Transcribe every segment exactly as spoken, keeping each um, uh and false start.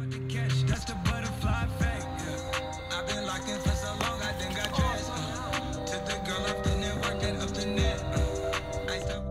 That's the butterfly effect. Yeah. I've been locked in for so long, I think I dressed. Uh, took the girl off the network and up the net. Uh, I stopped.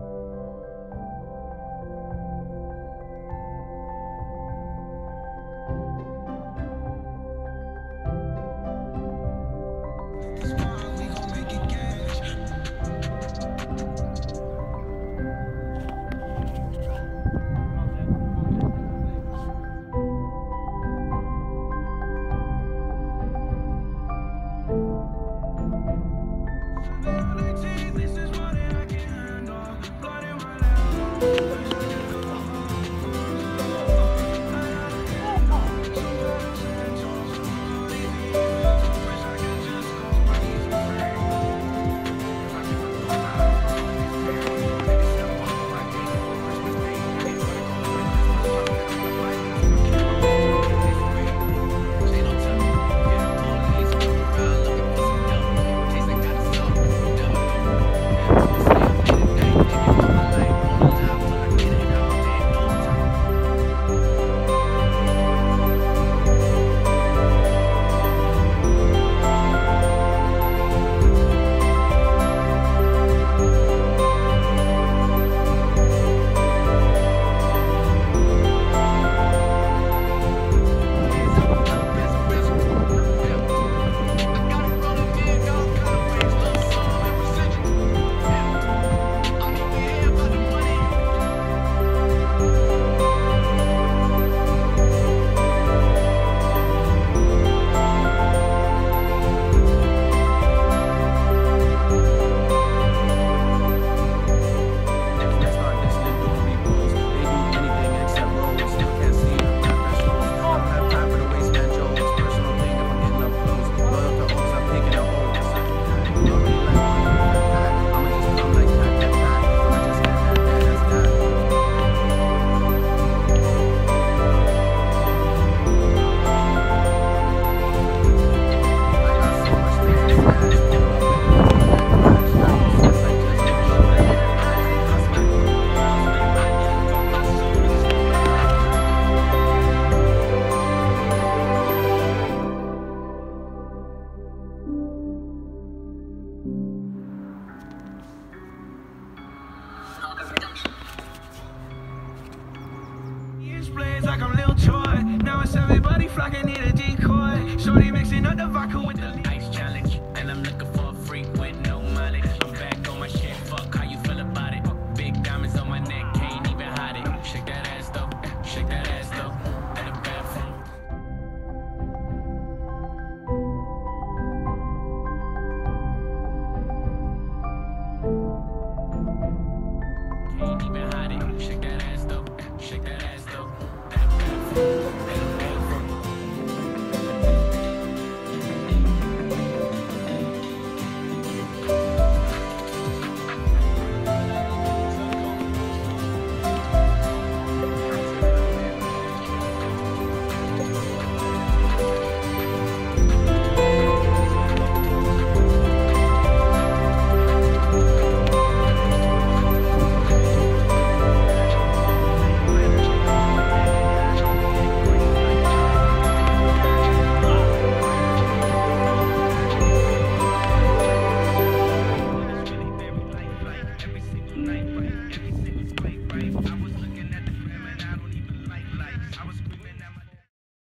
Like I'm Lil Troy. Now it's everybody flocking, need a decoy. Shorty mixing up the vodka with the ice challenge. And I'm looking for a freak with no mileage. I'm back on my shit, fuck how you feel about it. Big diamonds on my neck, can't even hide it. Shake that ass though, shake that ass though. At the bathroom. Can't even hide it. Shake that ass though, shake that ass though. At the bathroom.